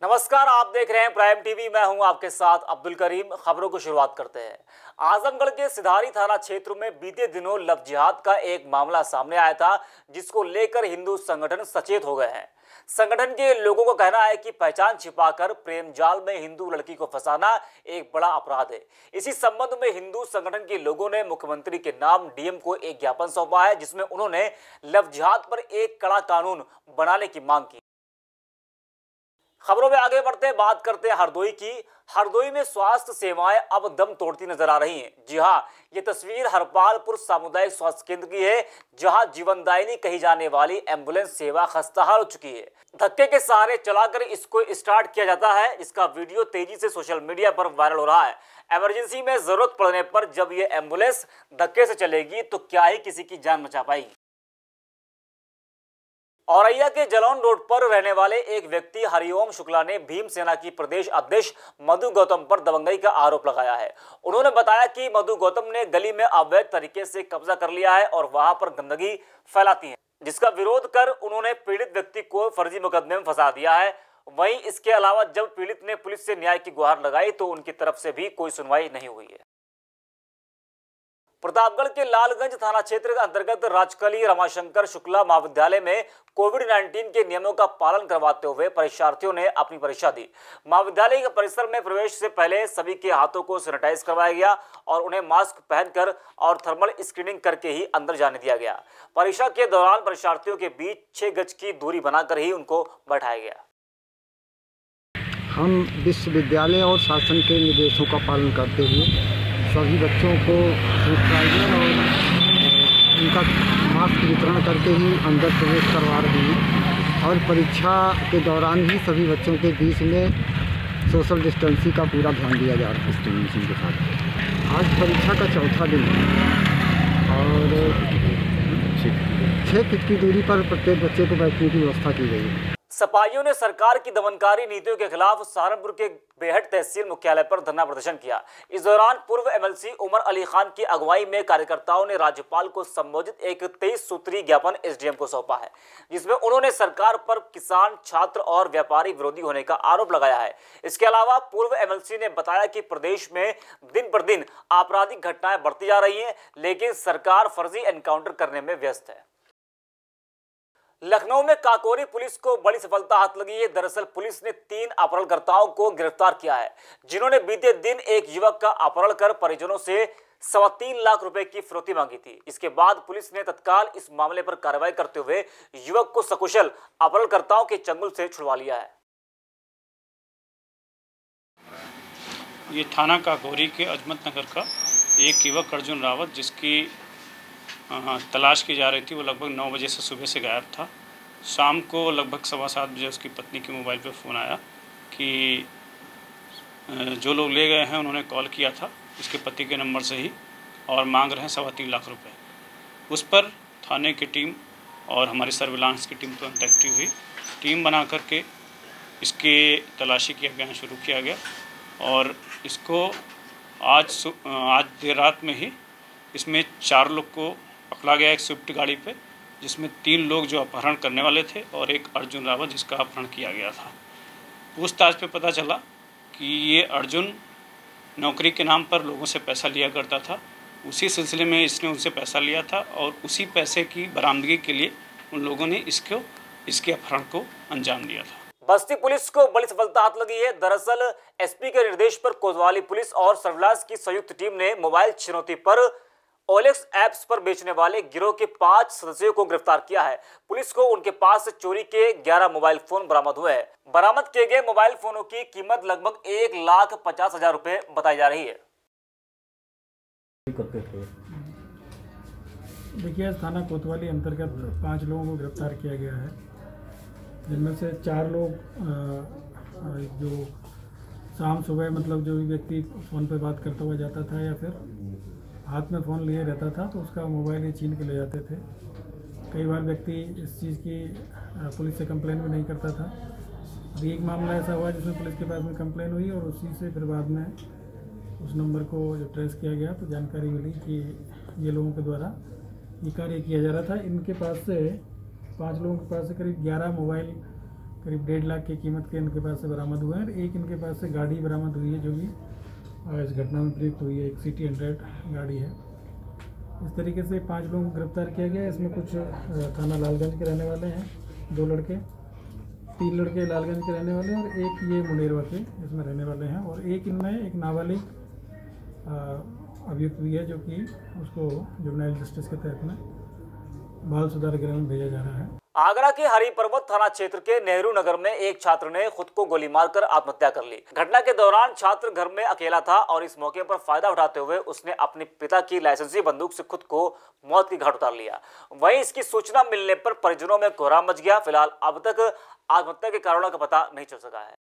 नमस्कार, आप देख रहे हैं प्राइम टीवी। मैं हूं आपके साथ अब्दुल करीम। खबरों को शुरुआत करते हैं। आजमगढ़ के सिधारी थाना क्षेत्र में बीते दिनों लव जिहाद का एक मामला सामने आया था, जिसको लेकर हिंदू संगठन सचेत हो गए हैं। संगठन के लोगों का कहना है कि पहचान छिपाकर प्रेम जाल में हिंदू लड़की को फंसाना एक बड़ा अपराध है। इसी संबंध में हिंदू संगठन के लोगों ने मुख्यमंत्री के नाम डीएम को एक ज्ञापन सौंपा है, जिसमें उन्होंने लव जिहाद पर एक कड़ा कानून बनाने की मांग की। खबरों में आगे बढ़ते हैं, बात करते हैं हरदोई की। हरदोई में स्वास्थ्य सेवाएं अब दम तोड़ती नजर आ रही हैं। जी हां, ये तस्वीर हरपालपुर सामुदायिक स्वास्थ्य केंद्र की है, जहां जीवनदायिनी कही जाने वाली एम्बुलेंस सेवा खस्ताहाल हो चुकी है। धक्के के सहारे चलाकर इसको स्टार्ट किया जाता है। इसका वीडियो तेजी से सोशल मीडिया पर वायरल हो रहा है। इमरजेंसी में जरूरत पड़ने पर जब ये एम्बुलेंस धक्के से चलेगी तो क्या ही किसी की जान बचा पाएगी। औरैया के जलौन रोड पर रहने वाले एक व्यक्ति हरिओम शुक्ला ने भीमसेना की प्रदेश अध्यक्ष मधु गौतम पर दबंगई का आरोप लगाया है। उन्होंने बताया कि मधु गौतम ने गली में अवैध तरीके से कब्जा कर लिया है और वहां पर गंदगी फैलाती है, जिसका विरोध कर उन्होंने पीड़ित व्यक्ति को फर्जी मुकदमे में फंसा दिया है। वहीं इसके अलावा जब पीड़ित ने पुलिस से न्याय की गुहार लगाई तो उनकी तरफ से भी कोई सुनवाई नहीं हुई है। प्रतापगढ़ के लालगंज थाना क्षेत्र के अंतर्गत राजकली रमाशंकर शुक्ला महाविद्यालय में कोविड-19 के नियमों का पालन करवाते हुए परीक्षार्थियों ने अपनी परीक्षा दी। महाविद्यालय के परिसर में प्रवेश से पहले सभी के हाथों को सैनिटाइज करवाया गया और उन्हें मास्क पहनकर और थर्मल स्क्रीनिंग करके ही अंदर जाने दिया गया। परीक्षा के दौरान परीक्षार्थियों के बीच 6 गज की दूरी बनाकर ही उनको बैठाया गया। हम विश्वविद्यालय और शासन के निर्देशों का पालन करते हुए सभी बच्चों को सैनिटाइजर और उनका मास्क वितरण करके ही अंदर प्रवेश करवा रहे हैं और परीक्षा के दौरान ही सभी बच्चों के बीच में सोशल डिस्टेंसिंग का पूरा ध्यान दिया जा रहा है। डिस्टेंसिंग के साथ आज परीक्षा का चौथा दिन है और 6 फीट की दूरी पर प्रत्येक बच्चे को बैठने की व्यवस्था की गई है। सपाइयों ने सरकार की दमनकारी नीतियों के खिलाफ सहारनपुर के बेहट तहसील मुख्यालय पर धरना प्रदर्शन किया। इस दौरान पूर्व एमएलसी उमर अली खान की अगुवाई में कार्यकर्ताओं ने राज्यपाल को संबोधित एक 23 सूत्रीय ज्ञापन एसडीएम को सौंपा है, जिसमें उन्होंने सरकार पर किसान, छात्र और व्यापारी विरोधी होने का आरोप लगाया है। इसके अलावा पूर्व एमएलसी ने बताया कि प्रदेश में दिन पर दिन आपराधिक घटनाएं बढ़ती जा रही है, लेकिन सरकार फर्जी एनकाउंटर करने में व्यस्त है। लखनऊ में काकोरी पुलिस को बड़ी सफलता हाथ लगी है। दरअसल पुलिस ने 3 अपहरणकर्ताओं को गिरफ्तार किया है, जिन्होंने बीते दिन एक युवक का अपहरण कर परिजनों से 3.25 लाख रुपए की फिरौती मांगी थी। इसके बाद पुलिस ने तत्काल इस मामले पर कार्रवाई करते हुए युवक को सकुशल अपहरणकर्ताओं के चंगुल से छुड़वा लिया है। ये थाना काकोरी के अजमत नगर का एक युवक अर्जुन रावत, जिसकी तलाश की जा रही थी, वो लगभग 9 बजे से सुबह से गायब था। शाम को लगभग 7:15 बजे उसकी पत्नी के मोबाइल पे फ़ोन आया कि जो लोग ले गए हैं उन्होंने कॉल किया था उसके पति के नंबर से ही और मांग रहे हैं 3.25 लाख रुपए। उस पर थाने की टीम और हमारी सर्विलांस की टीम तुरंत एक्टिव हुई। टीम बना करके इसके तलाशी की अभियान शुरू किया गया और इसको आज देर रात में ही इसमें 4 लोग को पकड़ा गया एक स्विफ्ट गाड़ी पे, जिसमें 3 लोग जो अपहरण करने वाले थे और एक अर्जुन रावत जिसका अपहरण किया गया था। पूछताछ पे पता चला कि ये अर्जुन नौकरी के नाम पर लोगों से पैसा लिया करता था। उसी सिलसिले में इसने उनसे पैसा लिया था और उसी पैसे की बरामदगी के लिए उन लोगों ने इसके अपहरण को अंजाम दिया था। बस्ती पुलिस को बड़ी सफलता हाथ लगी है। दरअसल एसपी के निर्देश पर कोतवाली पुलिस और सर्विलांस की संयुक्त टीम ने मोबाइल छिनौती पर ओएलएक्स ऐप्स पर बेचने वाले गिरोह के 5 सदस्यों को गिरफ्तार किया है। पुलिस को उनके पास से चोरी के 11 मोबाइल फोन बरामद हुए हैं। बरामद किए गए मोबाइल फोनों की कीमत लगभग 1,50,000 रुपए बताई जा रही है। देखिए, थाना कोतवाली अंतर्गत 5 लोगों को गिरफ्तार किया गया है, जिनमें से 4 लोग जो शाम सुबह मतलब जो भी व्यक्ति फ़ोन पे बात करता हुआ जाता था या फिर हाथ में फ़ोन लिए रहता था तो उसका मोबाइल ही छीन के ले जाते थे। कई बार व्यक्ति इस चीज़ की पुलिस से कंप्लेन भी नहीं करता था। अभी एक मामला ऐसा हुआ जिसमें पुलिस के पास में कंप्लेन हुई और उसी से फिर बाद में उस नंबर को जब ट्रेस किया गया तो जानकारी मिली कि ये लोगों के द्वारा ये कार्य किया जा रहा था। इनके पास से 5 लोगों के पास से करीब 11 मोबाइल करीब 1.5 लाख की कीमत के इनके पास से बरामद हुए हैं। और एक इनके पास से गाड़ी बरामद हुई है जो कि इस घटना में प्रयुक्त हुई है, एक सिटी 100 गाड़ी है। इस तरीके से 5 लोगों को गिरफ्तार किया गया है। इसमें कुछ थाना लालगंज के रहने वाले हैं, 2 लड़के, 3 लड़के लालगंज के रहने वाले हैं और एक ये मुनेरवा के इसमें रहने वाले हैं। और एक इनमें एक नाबालिग अभियुक्त भी है जो कि उसको जुवेनाइल जस्टिस के तहत में बाल सुधार गृह में भेजा जा रहा है। आगरा के हरि पर्वत थाना क्षेत्र के नेहरू नगर में एक छात्र ने खुद को गोली मारकर आत्महत्या कर ली। घटना के दौरान छात्र घर में अकेला था और इस मौके पर फायदा उठाते हुए उसने अपने पिता की लाइसेंसी बंदूक से खुद को मौत की घाट उतार लिया। वहीं इसकी सूचना मिलने पर परिजनों में कोहराम मच गया। फिलहाल अब तक आत्महत्या के कारणों का पता नहीं चल सका है।